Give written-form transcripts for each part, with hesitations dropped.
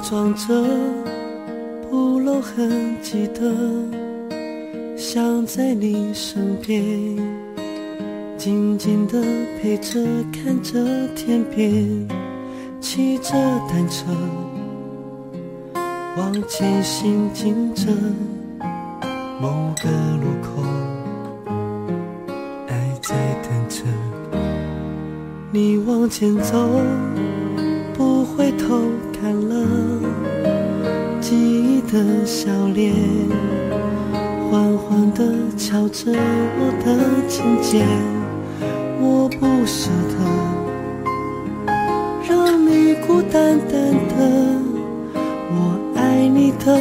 装着不露痕迹的，想在你身边静静地陪着，看着天边，骑着单车往前行进着，某个路口爱在等着你往前走，不回头看了记忆的笑脸，缓缓地敲着我的琴键，我不舍得让你孤单单的，我爱你的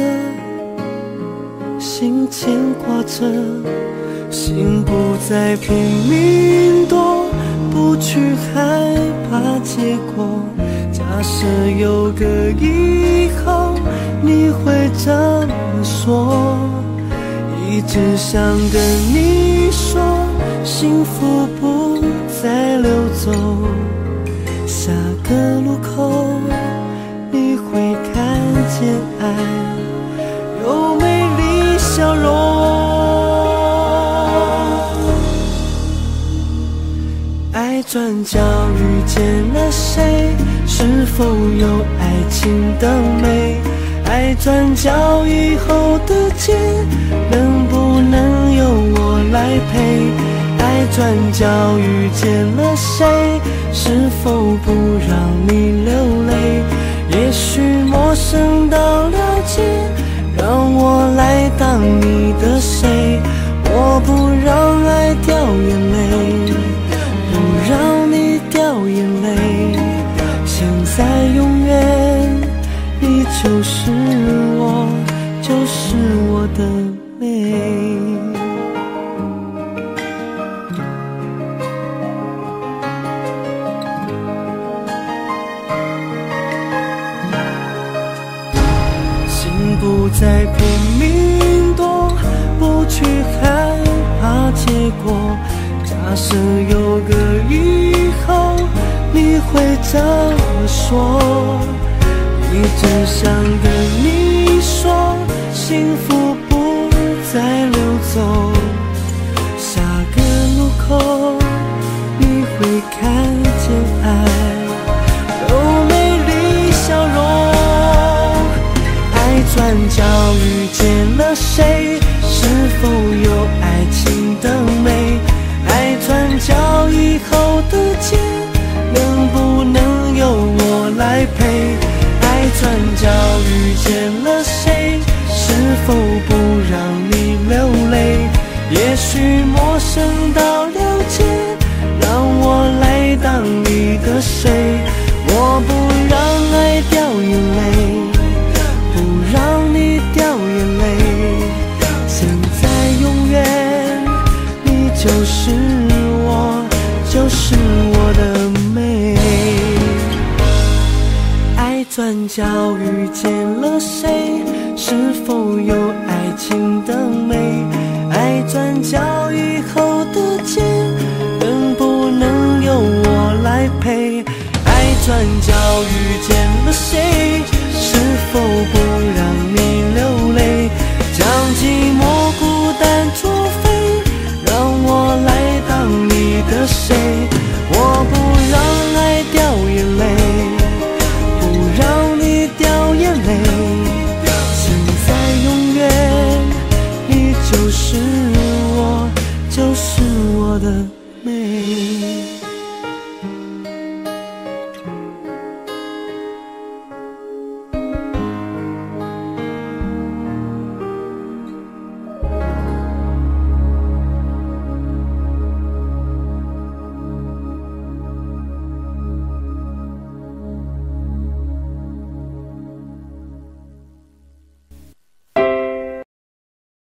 心牵挂着，心不再拼命躲，不去害怕结果，假设有个以后你会这么说，一直想跟你说幸福不再溜走，下个路口你会看见爱有美丽笑容，爱转角遇见了谁，是否有爱情的美，爱转角以后的街能不能由我来陪，爱转角遇见了谁，是否不让你流泪，也许陌生到了解，让我来当你的谁，我不让爱掉眼泪，不让你掉眼泪，现在永远你就是我，就是我的美。心不再拼命躲，不去害怕结果，假设有个以后你会这么说，一直想跟你说幸福不再溜走，下个路口你会看见爱有美丽笑容，爱转角遇见了谁，是否有爱情的美，爱转角以后的街能不能由我来陪，爱转角遇见了谁，是否不让你流泪，也许陌生到了解，让我来当你的谁，我不让爱掉眼泪，不让你掉眼泪，现在永远你就是我，就是我的美，爱转角遇见了谁，是否有爱情的美，爱转角以后的街能不能由我来陪，爱转角遇见了谁，是否不让你流泪，将寂寞孤单作废，让我来当你的谁，我不让爱掉眼泪，不让你掉眼泪，现在永远你就是我，就是我的美。